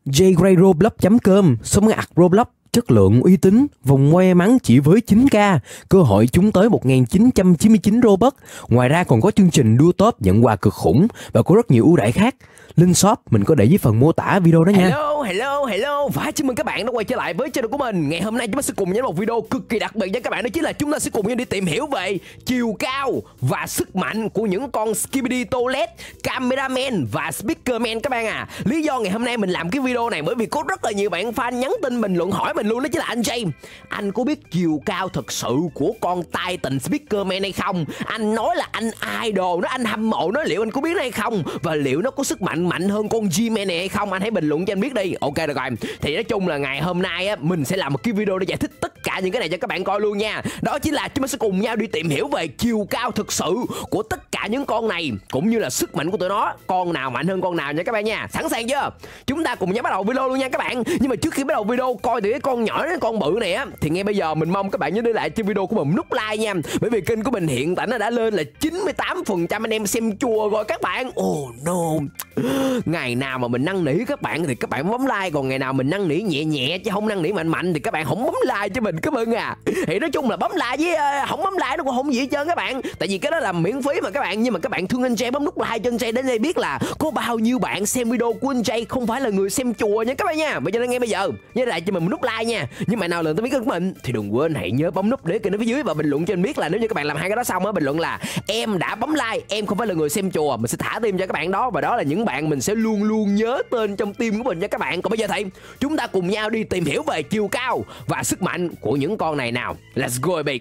jgrayroblox.com, sống ạc Roblox, chất lượng uy tín, vòng quay mắn chỉ với 9k, cơ hội trúng tới 1999 Robux. Ngoài ra còn có chương trình đua top nhận quà cực khủng và có rất nhiều ưu đãi khác. Link shop mình có để dưới phần mô tả video đó nha. Hello và chào mừng các bạn đã quay trở lại với channel của mình. Ngày hôm nay chúng ta sẽ cùng nhau một video cực kỳ đặc biệt nha các bạn, đó chính là chúng ta sẽ cùng nhau đi tìm hiểu về chiều cao và sức mạnh của những con Skibidi Toilet, Cameraman và Speakerman các bạn à. Lý do ngày hôm nay mình làm cái video này bởi vì có rất là nhiều bạn fan nhắn tin bình luận hỏi mình luôn, đó chính là anh James, anh có biết chiều cao thật sự của con Titan Speakerman hay không? Anh nói là anh idol nó, anh hâm mộ nó, liệu anh có biết nó hay không? Và liệu nó có sức mạnh hơn con G-Man này hay không? Anh hãy bình luận cho anh biết đi. Ok được rồi. Thì nói chung là ngày hôm nay á, mình sẽ làm một cái video để giải thích tất cả những cái này cho các bạn coi luôn nha. Đó chính là chúng ta sẽ cùng nhau đi tìm hiểu về chiều cao thực sự của tất cả những con này, cũng như là sức mạnh của tụi nó, con nào mạnh hơn con nào nha các bạn nha. Sẵn sàng chưa? Chúng ta cùng nhau bắt đầu video luôn nha các bạn. Nhưng mà trước khi bắt đầu video coi từ cái con nhỏ đến con bự này á, thì ngay bây giờ mình mong các bạn nhớ để lại cho video của mình nút like nha. Bởi vì kênh của mình hiện tại nó đã lên là 98% anh em xem chùa rồi các bạn. Oh no. Ngày nào mà mình năn nỉ các bạn thì các bạn bấm like, còn ngày nào mình năn nỉ nhẹ nhẹ chứ không năn nỉ mạnh mạnh thì các bạn không bấm like cho mình, cảm ơn à. Thì nói chung là bấm like với không bấm like nó cũng không gì hết trơn các bạn, tại vì cái đó là miễn phí mà các bạn. Nhưng mà các bạn thương anh Jay, bấm nút like cho anh Jay đến đây biết là có bao nhiêu bạn xem video của anh Jay không phải là người xem chùa nha các bạn nha. Vậy cho nên ngay bây giờ nhớ lại cho mình một nút like nha. Nhưng mà nào lần tới biết kênh của mình thì đừng quên hãy nhớ bấm nút để kênh ở phía dưới và bình luận cho anh biết là nếu như các bạn làm hai cái đó xong á, bình luận là em đã bấm like, em không phải là người xem chùa, mình sẽ thả tim cho các bạn đó, và đó là những bạn mình sẽ luôn luôn nhớ tên trong tim của mình nha các bạn. Còn bây giờ thì chúng ta cùng nhau đi tìm hiểu về chiều cao và sức mạnh của những con này nào. Let's go baby.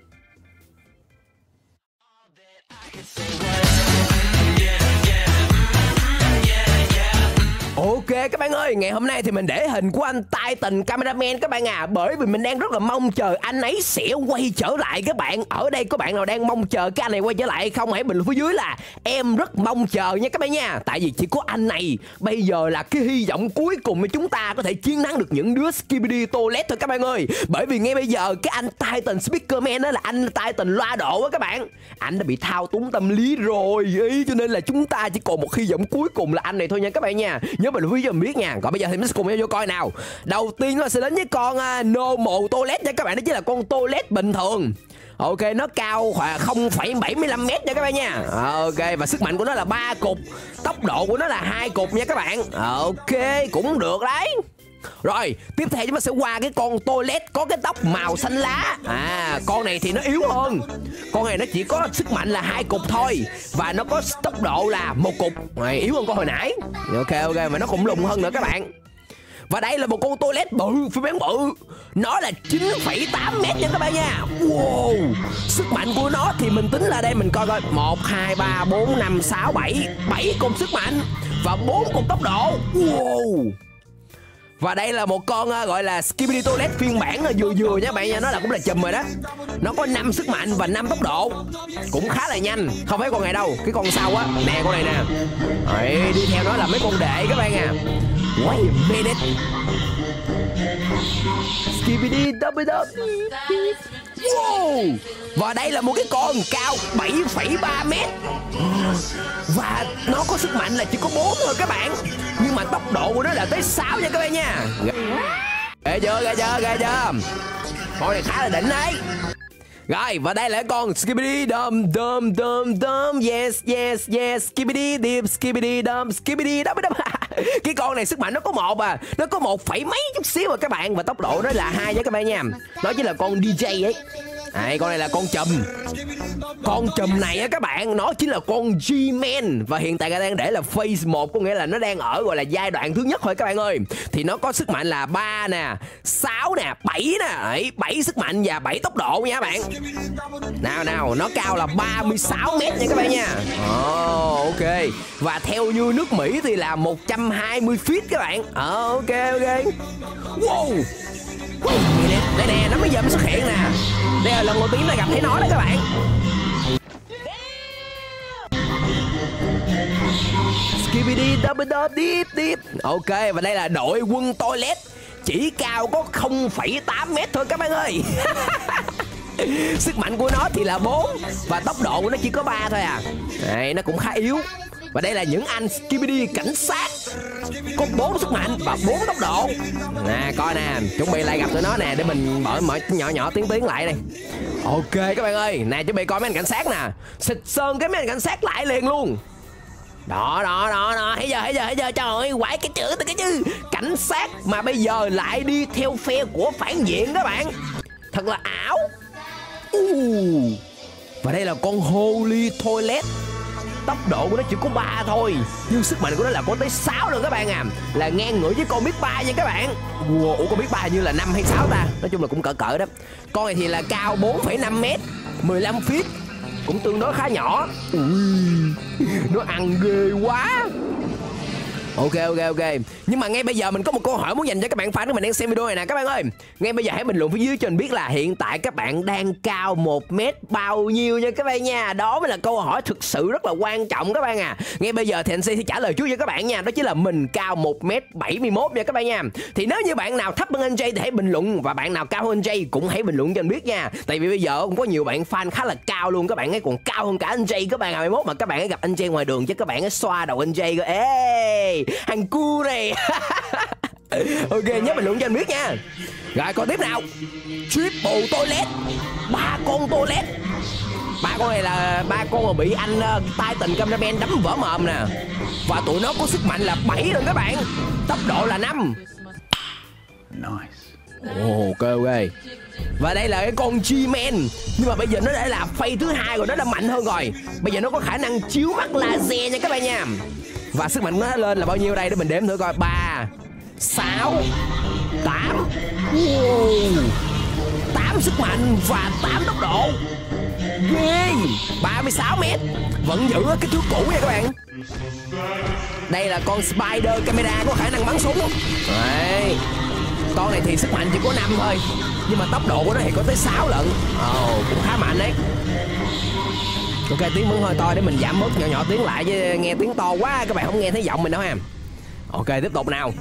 Ok các bạn ơi, ngày hôm nay thì mình để hình của anh Titan Cameraman các bạn à, bởi vì mình đang rất là mong chờ anh ấy sẽ quay trở lại các bạn. Ở đây có bạn nào đang mong chờ cái anh này quay trở lại hay không? Hãy bình luận phía dưới là em rất mong chờ nha các bạn nha. Tại vì chỉ có anh này bây giờ là cái hy vọng cuối cùng mà chúng ta có thể chiến thắng được những đứa Skibidi Toilet thôi các bạn ơi. Bởi vì ngay bây giờ cái anh Titan Speakerman đó là anh Titan loa độ á các bạn, anh đã bị thao túng tâm lý rồi ý, cho nên là chúng ta chỉ còn một hy vọng cuối cùng là anh này thôi nha các bạn nha. Nhớ bình luận phía dưới mình biết nha. Còn bây giờ thì mình sẽ cùng nhau vô coi nào. Đầu tiên nó sẽ đến với con normal toilet nha các bạn, đó chính là con toilet bình thường. Ok, nó cao khoảng 0,75m nha các bạn nha. Ok, và sức mạnh của nó là 3 cục, tốc độ của nó là 2 cục nha các bạn. Ok, cũng được đấy. Rồi, tiếp theo chúng ta sẽ qua cái con toilet có cái tóc màu xanh lá. Con này thì nó yếu hơn. Con này nó chỉ có sức mạnh là 2 cục thôi, và nó có tốc độ là 1 cục. Này, yếu hơn con hồi nãy. Ok, mà nó cũng lùng hơn nữa các bạn. Và đây là một con toilet bự, phiên bản bự. Nó là 9,8m nha các bạn nha. Wow. Sức mạnh của nó thì mình tính là đây, mình coi coi 1, 2, 3, 4, 5, 6, 7 7 cục sức mạnh và 4 cục tốc độ. Wow. Và đây là một con gọi là Skibidi Toilet phiên bản vừa nha bạn nha. Nó cũng là chùm rồi đó. Nó có 5 sức mạnh và 5 tốc độ, cũng khá là nhanh. Không phải con này đâu, cái con sau á. Nè con này nè. Đấy, đi theo nó là mấy con đệ các bạn à. Wait a minute. Skibidi double double. Wow. Và đây là một cái con cao 7,3m. Và nó có sức mạnh là chỉ có 4 thôi các bạn, nhưng mà tốc độ của nó là tới 6 nha các bạn nha. Ghê chưa. Con này khá là đỉnh đấy. Rồi, và đây là con Skibidi Dum. Yes. Skibidi Deep, Skibidi Dum, Skibidi Dum. Cái con này sức mạnh nó có 1 à. Nó có 1 phẩy mấy chút xíu à các bạn. Và tốc độ nó là 2 nha các bạn nha. Nó chính là con DJ ấy. Con này là con chùm. Con chùm này á các bạn, nó chính là con G-Man. Và hiện tại người ta đang để là phase 1, có nghĩa là nó đang ở gọi là giai đoạn thứ nhất thôi các bạn ơi. Thì nó có sức mạnh là 3 nè, 6 nè, 7 nè. Đấy, 7 sức mạnh và 7 tốc độ nha các bạn. Nào, nó cao là 36m nha các bạn nha. Ok. Và theo như nước Mỹ thì là 120 feet các bạn. Ok. Wow. Đây nè, nó mới giờ mới xuất hiện nè. Đây là lần đầu tiên ta gặp thấy nó đó các bạn. Skibidi double double deep. Ok, và đây là đội quân toilet, chỉ cao có 0,8m thôi các bạn ơi. Sức mạnh của nó thì là 4 và tốc độ của nó chỉ có 3 thôi à. Đây, nó cũng khá yếu. Và đây là những anh Skibidi cảnh sát. có 4 sức mạnh và 4 tốc độ. Nè coi nè, chuẩn bị lại gặp tụi nó nè, để mình mở nhỏ nhỏ tiếng lại đây. Ok các bạn ơi, nè chuẩn bị coi mấy anh cảnh sát nè, xịt sơn cái mấy anh cảnh sát lại liền luôn. Đó, thấy giờ, trời ơi, quải cái chữ từ cái chứ. Cảnh sát mà bây giờ lại đi theo phe của phản diện các bạn. Thật là ảo. Và đây là con Holy Toilet. Tốc độ của nó chỉ có 3 thôi, nhưng sức mạnh của nó là có tới 6 lần các bạn à. Là ngang ngửa với con Biết 3 nha các bạn. Ủa con Biết 3 như là 5 hay 6 ta. Nói chung là cũng cỡ đó. Con này thì là cao 4,5m, 15 feet, cũng tương đối khá nhỏ. Nó ăn ghê quá. Ok. Nhưng mà ngay bây giờ mình có một câu hỏi muốn dành cho các bạn fan của mình đang xem video này nè các bạn ơi. Ngay bây giờ hãy bình luận phía dưới cho mình biết là hiện tại các bạn đang cao 1m bao nhiêu nha các bạn nha. Đó mới là câu hỏi thực sự rất là quan trọng các bạn à. Ngay bây giờ thì anh sẽ trả lời trước cho các bạn nha. Đó chính là mình cao 1m71 nha các bạn nha. Thì nếu như bạn nào thấp hơn anh Jay thì hãy bình luận, và bạn nào cao hơn anh Jay cũng hãy bình luận cho mình biết nha. Tại vì bây giờ cũng có nhiều bạn fan khá là cao luôn, các bạn ấy còn cao hơn cả anh Jay các bạn à. 21 mà các bạn ấy gặp anh Jay ngoài đường chứ các bạn ấy xoa đầu anh Jay coi. Ê thằng cu này. Ok nhớ bình luận cho anh biết nha. Rồi còn tiếp nào. Triple Toilet, 3 con toilet. 3 con này là 3 con mà bị anh Titan Cameraman đấm vỡ mồm nè. Và tụi nó có sức mạnh là 7 lần các bạn. Tốc độ là 5. Nice. Ok. Và đây là cái con G-Man. Nhưng mà bây giờ nó đã là phase thứ 2 rồi, nó đã mạnh hơn rồi. Bây giờ nó có khả năng chiếu mắt laser nha các bạn nha. Và sức mạnh nó lên là bao nhiêu đây để mình đếm thử coi. 3, 6, 8. 8 sức mạnh và 8 tốc độ. Ghê. 36m. Vẫn giữ cái thước cũ nha các bạn. Đây là con Spider Camera có khả năng bắn súng. Đấy. Con này thì sức mạnh chỉ có 5 thôi, nhưng mà tốc độ của nó thì có tới 6 lận. Cũng khá mạnh đấy. Ok, tiếng vẫn hơi to để mình giảm bớt nhỏ tiếng lại, chứ nghe tiếng to quá các bạn không nghe thấy giọng mình đâu ha. Ok, tiếp tục nào.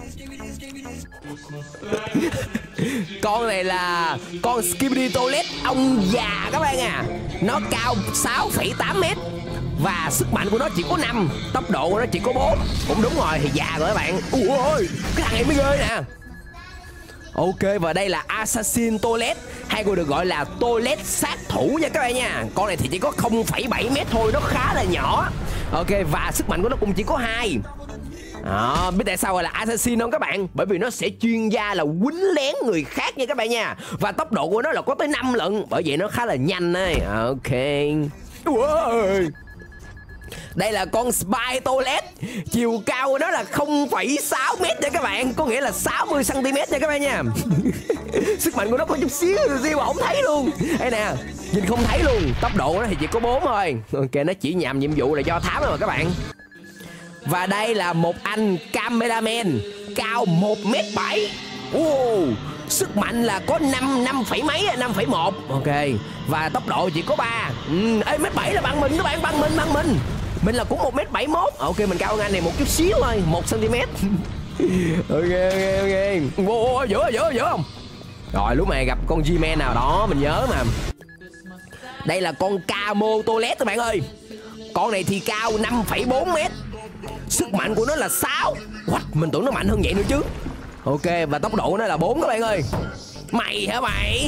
Con này là con Skibidi Toilet ông già các bạn à. Nó cao 6,8m và sức mạnh của nó chỉ có 5, tốc độ của nó chỉ có 4. Cũng đúng rồi, thì già rồi các bạn. Ui, cái thằng này mới ghê nè. Ok, và đây là Assassin Toilet, hay còn được gọi là Toilet sát thủ nha các bạn nha. Con này thì chỉ có 0,7m thôi, nó khá là nhỏ. Ok, và sức mạnh của nó cũng chỉ có 2. Biết tại sao gọi là Assassin không các bạn? Bởi vì nó sẽ chuyên gia là quýnh lén người khác nha các bạn nha. Và tốc độ của nó là có tới 5 lần, bởi vậy nó khá là nhanh ấy. Ok. Wow. Đây là con Spy Toilet. Chiều cao của nó là 0,6m nha các bạn. Có nghĩa là 60cm nha các bạn nha. Sức mạnh của nó có chút xíu mà không thấy luôn. Đây nè, nhìn không thấy luôn. Tốc độ của nó thì chỉ có 4 thôi. Ok, nó chỉ nhằm nhiệm vụ là do thám thôi các bạn. Và đây là một anh Cameraman cao 1m7. Sức mạnh là có 5 phẩy mấy, 5,1. Ok. Và tốc độ chỉ có 3. Ê, 1m7 là bằng mình các bạn, bằng mình. Mình là cũng 1m71. Ok, mình cao hơn anh này một chút xíu thôi, 1cm. Ok. Wow, dữ không? Rồi lúc này gặp con G-Man nào đó mình nhớ mà. Đây là con Camo Toilet các bạn ơi. Con này thì cao 5,4m. Sức mạnh của nó là 6. What? Mình tưởng nó mạnh hơn vậy nữa chứ. Ok, và tốc độ của nó là 4 các bạn ơi. Mày hả mày?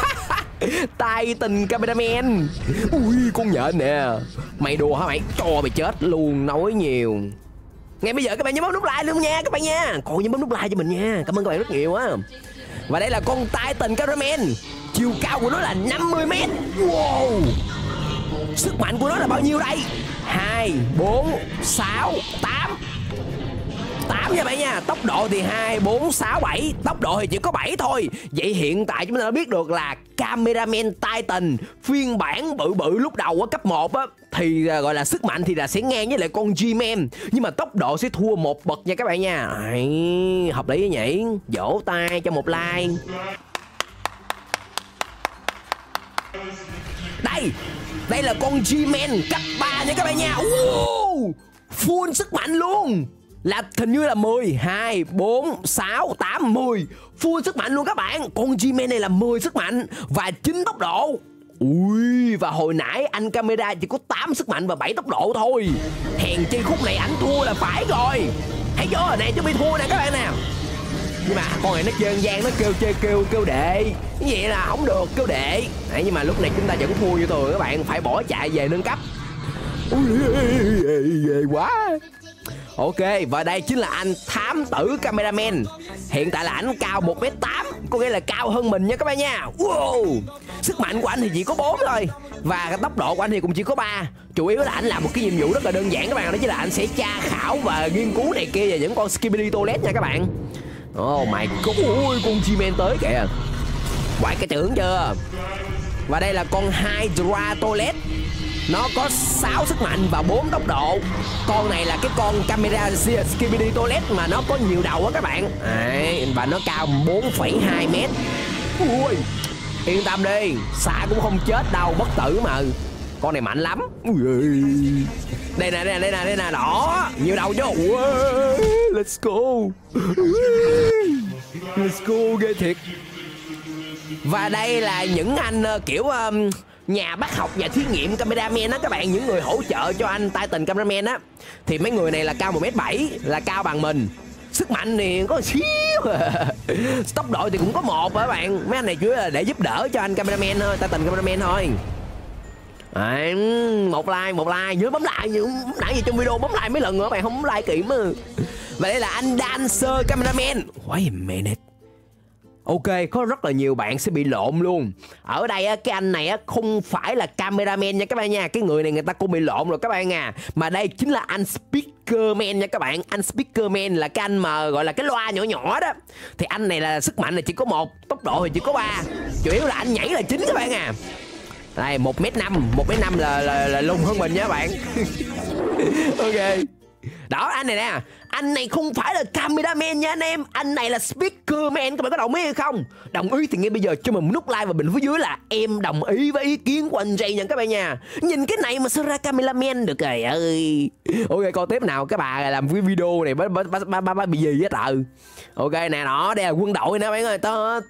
Titan Cameraman. Ui, con nhện nè. Mày đùa hả mày? Cho mày chết luôn, nói nhiều. Ngay bây giờ các bạn nhớ bấm nút like luôn nha các bạn nha. Còn nhớ bấm nút like cho mình nha. Cảm ơn các bạn rất nhiều á. Và đây là con Titan Cameraman. Chiều cao của nó là 50m. Wow. Sức mạnh của nó là bao nhiêu đây? 2, 4, 6, 8. 8 nha bạn nha. Tốc độ thì 2, 4, 6, 7. Tốc độ thì chỉ có 7 thôi. Vậy hiện tại chúng ta đã biết được là Cameraman Titan phiên bản bự lúc đầu ở cấp 1 á, thì gọi là sức mạnh thì là sẽ ngang với lại con G-Man, nhưng mà tốc độ sẽ thua một bậc nha các bạn nha. Hợp lý nhỉ. Vỗ tay cho một like. Đây là con G-Man cấp 3 nha các bạn nha. Full sức mạnh luôn. Là hình như là 10, 2, 4, 6, 8, 10. Full sức mạnh luôn các bạn. Con G-Man này là 10 sức mạnh và 9 tốc độ. Ui, và hồi nãy anh camera chỉ có 8 sức mạnh và 7 tốc độ thôi. Hèn chi khúc này anh thua là phải rồi. Thấy chưa nè, chuẩn bị thua nè các bạn nè. Nhưng mà con này nó chơi gian, nó kêu đệ, như vậy là không được, kêu đệ. Đấy, nhưng mà lúc này chúng ta vẫn thua như thường các bạn, phải bỏ chạy về nâng cấp. Ghê quá. Ok, và đây chính là anh thám tử cameraman. Hiện tại là ảnh cao 1m8, có nghĩa là cao hơn mình nha các bạn nha. Wow. Sức mạnh của anh thì chỉ có 4 thôi, và cái tốc độ của anh thì cũng chỉ có 3. Chủ yếu là anh làm một cái nhiệm vụ rất là đơn giản các bạn, đó chính là anh sẽ tra khảo và nghiên cứu này kia về những con Skibidi Toilet nha các bạn. Oh my god, ôi con G-Man tới kìa. Quậy cái tưởng chưa. Và đây là con Hydra Toilet. Nó có 6 sức mạnh và 4 tốc độ. Con này là cái con camera Skibidi Toilet mà nó có nhiều đầu á các bạn. Đấy, và nó cao 4,2 mét. Ui, yên tâm đi, xạ cũng không chết đâu, bất tử mà. Con này mạnh lắm. Đây nè, đó, nhiều đầu chứ. Let's go. Let's go, ghê thiệt. Và đây là những anh kiểu nhà bác học, nhà thí nghiệm cameraman á các bạn, những người hỗ trợ cho anh Titan cameraman á. Thì mấy người này là cao 1m7, là cao bằng mình. Sức mạnh thì có xíu. Tốc độ thì cũng có 1 các bạn. Mấy anh này chủ yếu là để giúp đỡ cho anh cameraman thôi, Titan cameraman thôi. Đấy, một like, nhớ bấm like, nãy giờ trong video bấm like mấy lần nữa các bạn không bấm like kỹ mà. Và đây là anh Dancer cameraman. Wait a minute. Ok, có rất là nhiều bạn sẽ bị lộn luôn. Ở đây á, cái anh này á không phải là cameraman nha các bạn nha. Cái người này người ta cũng bị lộn rồi các bạn à. Mà đây chính là anh Speakerman nha các bạn. Anh Speakerman là cái anh mà gọi là cái loa nhỏ nhỏ đó. Thì anh này là sức mạnh là chỉ có 1, tốc độ thì chỉ có 3. Chủ yếu là anh nhảy là chính các bạn à. Đây 1m5 là lùng hơn mình nha các bạn. Ok. Đó, anh này nè, anh này không phải là cameraman nha anh em, anh này là Speakerman, các bạn có đồng ý hay không? Đồng ý thì ngay bây giờ cho mình nút like và bình phía dưới là em đồng ý với ý kiến của anh Jay nha các bạn nha. Nhìn cái này mà sao ra cameraman được trời ơi. Ok, coi tiếp nào, cái bà làm cái video này bà bị gì á trời. Ok nè, đó, đây là quân đội nè bạn ơi.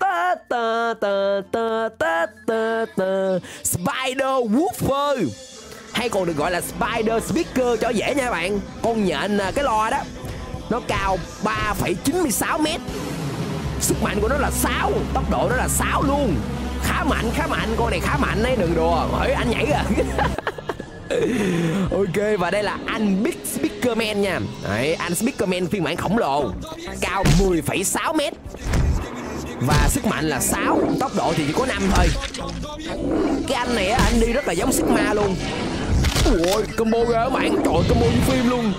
Spider Woofer, hay còn được gọi là Spider Speaker cho dễ nha các bạn. Con nhện cái loa đó, nó cao 3,96 mét. Sức mạnh của nó là 6, tốc độ nó là 6 luôn. Khá mạnh, con này khá mạnh đấy, đừng đùa. Hỏi anh nhảy kìa. Ok, và đây là anh Big Speakerman nha. Đấy, anh Speakerman phiên bản khổng lồ, cao 10,6 mét. Và sức mạnh là 6, tốc độ thì chỉ có 5 thôi. Cái anh này á, anh đi rất là giống Sigma luôn. Ôi, combo ra các bạn, trời, combo như phim luôn.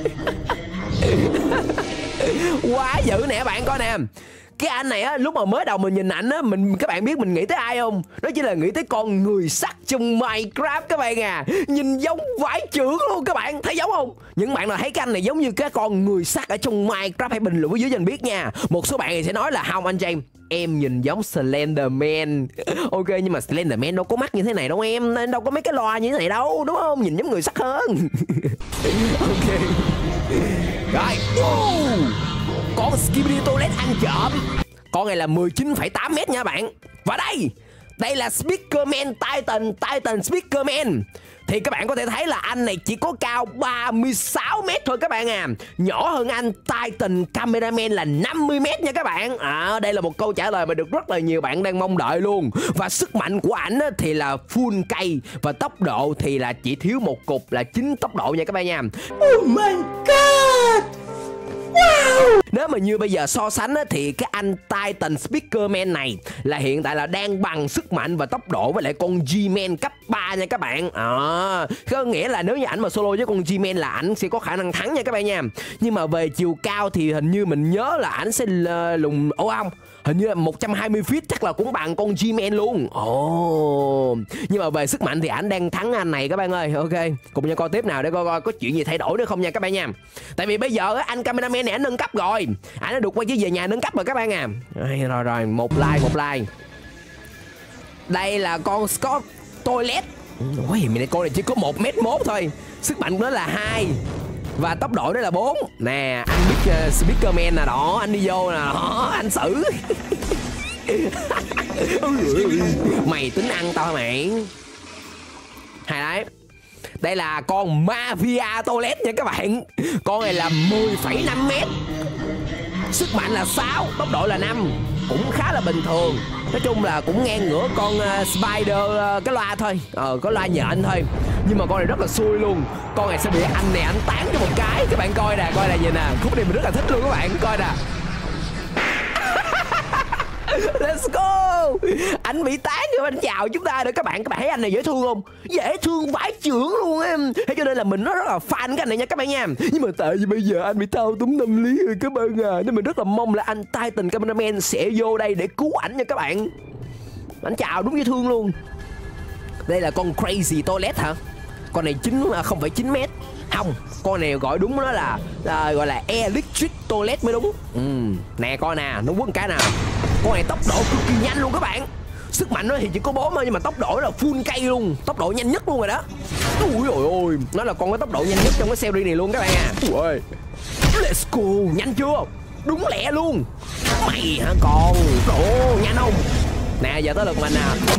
Quá dữ nè bạn, coi nè. Cái anh này á, lúc mà mới đầu mình nhìn ảnh á, các bạn biết mình nghĩ tới ai không? Đó chính là nghĩ tới con người sắt trong Minecraft các bạn à. Nhìn giống vải trưởng luôn các bạn, thấy giống không? Những bạn nào thấy cái anh này giống như cái con người sắt ở trong Minecraft hãy bình luận ở dưới cho anh biết nha. Một số bạn thì sẽ nói là không anh James, em nhìn giống Slenderman. Ok, nhưng mà Slenderman đâu có mắt như thế này đâu em, nên đâu có mấy cái loa như thế này đâu, đúng không? Nhìn giống người sắt hơn. Ok. Rồi. Con Skibidi Toilet ăn trộm. Con này là 19,8 mét nha bạn. Và đây là Speakerman Titan Speakerman. Thì các bạn có thể thấy là anh này chỉ có cao 36 mét thôi các bạn à. Nhỏ hơn anh Titan Cameraman là 50 mét nha các bạn. Đây là một câu trả lời mà được rất là nhiều bạn đang mong đợi luôn. Và sức mạnh của ảnh thì là full cây. Và tốc độ thì là chỉ thiếu một cục là 9 tốc độ nha các bạn nha. Oh my god. Wow. Nếu mà như bây giờ so sánh á, thì cái anh Titan Speakerman này là hiện tại là đang bằng sức mạnh và tốc độ với lại con G-Man cấp 3 nha các bạn. Có nghĩa là nếu như ảnh mà solo với con G-Man là ảnh sẽ có khả năng thắng nha các bạn nha. Nhưng mà về chiều cao thì hình như mình nhớ là ảnh sẽ lùng không, hình như là 120 feet, chắc là cũng bằng con G-Man luôn. Nhưng mà về sức mạnh thì ảnh đang thắng anh này các bạn ơi. Ok, cùng nhau coi tiếp nào để coi có chuyện gì thay đổi nữa không nha các bạn nha. Tại vì bây giờ anh cameraman này ảnh nâng cấp rồi, ảnh đã được quay chiếc về nhà nâng cấp rồi các bạn à. Rồi, một like. Đây là con Scott Toilet. Ôi, con này chỉ có 1m1 thôi. Sức mạnh của nó là 2 và tốc độ đó là 4. Nè, anh Big Speakerman nè, đó, anh đi vô nè, đó, anh xử. Mày tính ăn tao hả mày? Hay đấy. Đây là con Mafia Toilet nha các bạn. Con này là 10,5 m. Sức mạnh là 6, tốc độ là 5. Cũng khá là bình thường. Nói chung là cũng ngang ngửa con Spider cái loa thôi. Có loa nhện thôi. Nhưng mà con này rất là xui luôn. Con này sẽ bị anh này anh tán cho một cái. Các bạn coi nè, nhìn nè. Khúc này mình rất là thích luôn các bạn. Coi nè. Let's go. Anh bị tán rồi, anh chào chúng ta nữa các bạn. Các bạn thấy anh này dễ thương không? Dễ thương vãi chưởng luôn em. Thế cho nên là mình rất là fan cái anh này nha các bạn nha. Nhưng mà tại vì bây giờ anh bị thao túng tâm lý rồi các bạn à. Nên mình rất là mong là anh Titan Cameraman sẽ vô đây để cứu ảnh nha các bạn. Anh chào đúng dễ thương luôn. Đây là con Crazy Toilet hả? Con này 0,9 m. Không, con này gọi đúng nó là gọi là Electric Toilet mới đúng. Nè coi nè, nó quấn cái nào. Con này tốc độ cực kỳ nhanh luôn các bạn. Sức mạnh nó thì chỉ có 4 thôi, nhưng mà tốc độ là full cây luôn. Tốc độ nhanh nhất luôn rồi đó. Ui ôi, nó là con có tốc độ nhanh nhất trong cái series này luôn các bạn à. Ui, let's go, nhanh chưa? Đúng lẹ luôn. Mày hả con? Độ nhanh không? Nè giờ tới lượt mình nè.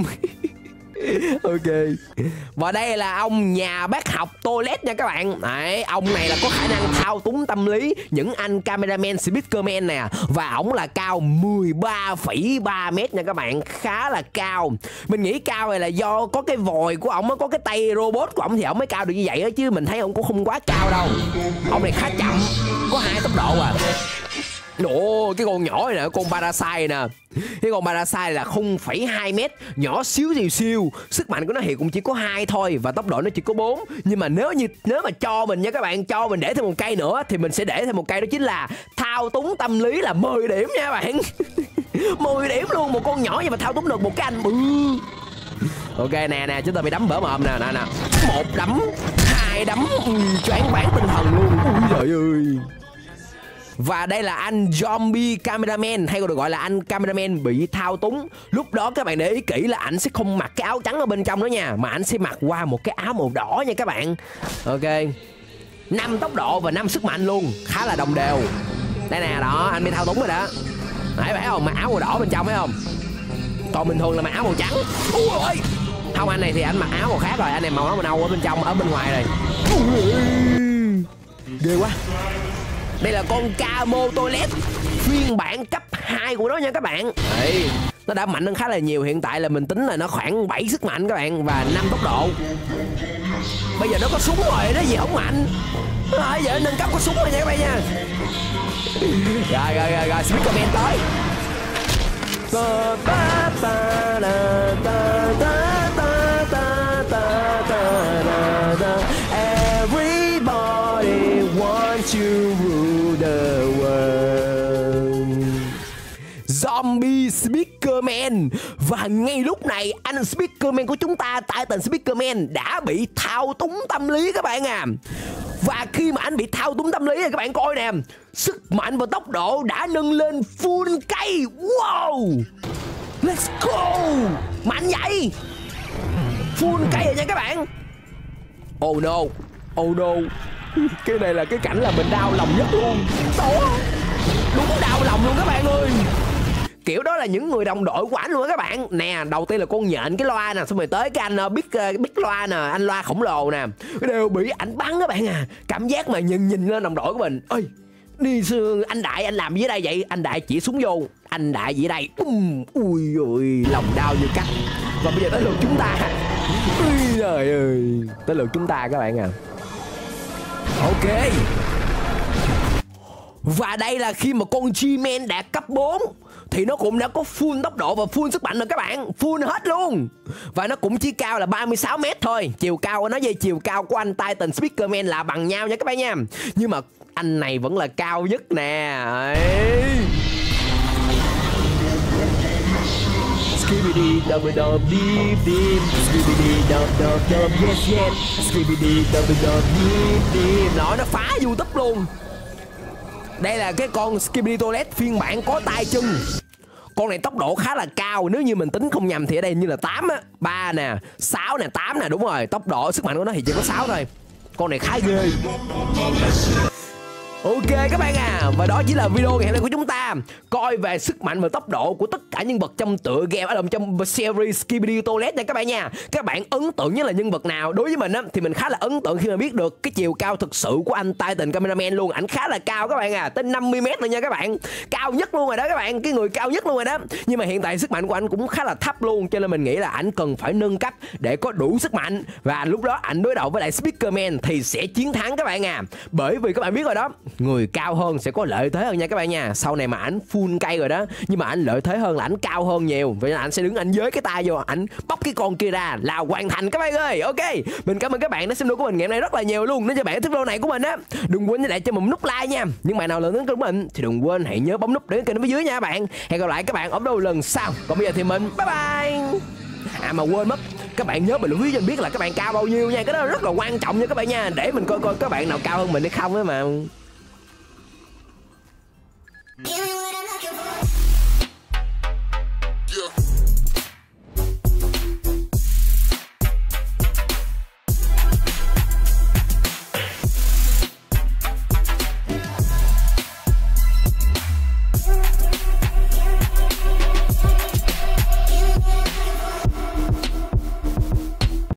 Ok. Và đây là ông nhà bác học Toilet nha các bạn. Đấy, ông này là có khả năng thao túng tâm lý những anh cameraman, speakerman nè. Và ổng là cao 13,3 m nha các bạn. Khá là cao. Mình nghĩ cao này là do có cái vòi của ổng, có cái tay robot của ổng thì ổng mới cao được như vậy đó. Chứ mình thấy ổng cũng không quá cao đâu. Ông này khá chậm, có 2 tốc độ à. Ồ, cái con nhỏ này nè, con Parasite nè. Cái con Parasite là 0,2 m, nhỏ xíu siêu. Sức mạnh của nó thì cũng chỉ có 2 thôi. Và tốc độ nó chỉ có 4. Nhưng mà nếu mà cho mình nha các bạn, cho mình để thêm một cây nữa thì mình sẽ để thêm một cây, đó chính là thao túng tâm lý là 10 điểm nha các bạn. 10 điểm luôn, một con nhỏ vậy mà thao túng được một cái anh bự. Ok nè, chúng ta bị đấm bở mồm nè. 1 đấm, 2 đấm, choáng váng tinh thần luôn. Ui trời ơi. Và đây là anh Zombie Cameraman, hay còn được gọi là anh cameraman bị thao túng. Lúc đó các bạn để ý kỹ là ảnh sẽ không mặc cái áo trắng ở bên trong đó nha, mà ảnh sẽ mặc qua một cái áo màu đỏ nha các bạn. Ok, 5 tốc độ và 5 sức mạnh luôn, khá là đồng đều. Đây nè, đó, anh bị thao túng rồi đó. Đấy, phải không? Mặc áo màu đỏ bên trong phải không? Còn bình thường là mặc áo màu trắng. Ui ơi. Không, anh này thì anh mặc áo màu khác rồi. Anh này màu áo màu nâu ở bên trong, ở bên ngoài rồi. Ghê quá. Đây là con Camo Toilet phiên bản cấp 2 của nó nha các bạn. Đấy, nó đã mạnh hơn khá là nhiều. Hiện tại là mình tính là nó khoảng 7 sức mạnh các bạn, và 5 tốc độ. Bây giờ nó có súng rồi, nó gì không mạnh. Bây giờ nâng cấp có súng rồi nha các bạn nha. Rồi, Speakerman tới. To rule the world. Zombie Speakerman. Và ngay lúc này anh Speakerman của chúng ta, Titan Speakerman, đã bị thao túng tâm lý các bạn à. Và khi mà anh bị thao túng tâm lý thì các bạn coi nè, sức mạnh và tốc độ đã nâng lên full cây. Wow, let's go. Mạnh vậy. Full cây rồi nha các bạn. Oh no, oh no. Cái này là cái cảnh là mình đau lòng nhất luôn. Đó, đúng đau lòng luôn các bạn ơi. Kiểu đó là những người đồng đội của ảnh luôn á các bạn. Nè, đầu tiên là con nhện cái loa nè, xong rồi tới cái anh biết loa nè, anh loa khổng lồ nè, đều bị ảnh bắn các bạn à. Cảm giác mà nhìn lên đồng đội của mình. Ơi, đi anh Đại, anh làm gì ở đây vậy? Anh Đại chỉ súng vô. Anh Đại gì ở đây? Ui ôi, lòng đau như cắt. Và bây giờ tới lượt chúng ta. Ui trời ơi, tới lượt chúng ta các bạn à. Ok. Và đây là khi mà con G-Man đạt cấp 4 thì nó cũng đã có full tốc độ và full sức mạnh rồi các bạn. Full hết luôn. Và nó cũng chỉ cao là 36 m thôi. Chiều cao của nó với chiều cao của anh Titan Speakerman là bằng nhau nha các bạn nha. Nhưng mà anh này vẫn là cao nhất nè. Đấy. Skibidi dub dub deep deep, skibidi dub dub dub yes yes, skibidi dub dub deep deep. Nó phá YouTube luôn. Đây là cái con Skibidi Toilet phiên bản có tay chân. Con này tốc độ khá là cao, nếu như mình tính không nhầm thì ở đây như là 8 á, 3 nè, 6 nè, 8 nè, đúng rồi. Tốc độ sức mạnh của nó thì chỉ có 6 thôi. Con này khá ghê. Ok các bạn à, và đó chỉ là video ngày hôm nay của chúng ta, coi về sức mạnh và tốc độ của tất cả nhân vật trong tựa game ở trong series Skibidi Toilet nha các bạn nha. Các bạn ấn tượng nhất là nhân vật nào? Đối với mình á thì mình khá là ấn tượng khi mà biết được cái chiều cao thực sự của anh Titan Cameraman luôn. Ảnh khá là cao các bạn à, tới 50 m rồi nha các bạn. Cao nhất luôn rồi đó các bạn, cái người cao nhất luôn rồi đó. Nhưng mà hiện tại sức mạnh của anh cũng khá là thấp luôn, cho nên mình nghĩ là ảnh cần phải nâng cấp để có đủ sức mạnh, và lúc đó ảnh đối đầu với lại Speakerman thì sẽ chiến thắng các bạn à. Bởi vì các bạn biết rồi đó, người cao hơn sẽ có lợi thế hơn nha các bạn nha. Sau này mà ảnh full cây rồi đó, nhưng mà ảnh lợi thế hơn là ảnh cao hơn nhiều, vậy nên ảnh sẽ đứng ảnh giới cái tay vô, ảnh bóc cái con kia ra là hoàn thành các bạn ơi. Ok, mình cảm ơn các bạn đã xem video của mình ngày hôm nay rất là nhiều luôn. Nếu cho bạn thích video này của mình á, đừng quên để lại cho mình nút like nha. Những bạn nào lớn đến kênh của mình thì đừng quên hãy nhớ bấm nút để kênh phía dưới nha các bạn. Hẹn gặp lại các bạn ở video lần sau. Còn bây giờ thì mình bye bye. À mà quên mất, các bạn nhớ bình luận phía cho mình biết là các bạn cao bao nhiêu nha, cái đó rất là quan trọng nha các bạn nha, để mình coi coi các bạn nào cao hơn mình hay không á mà.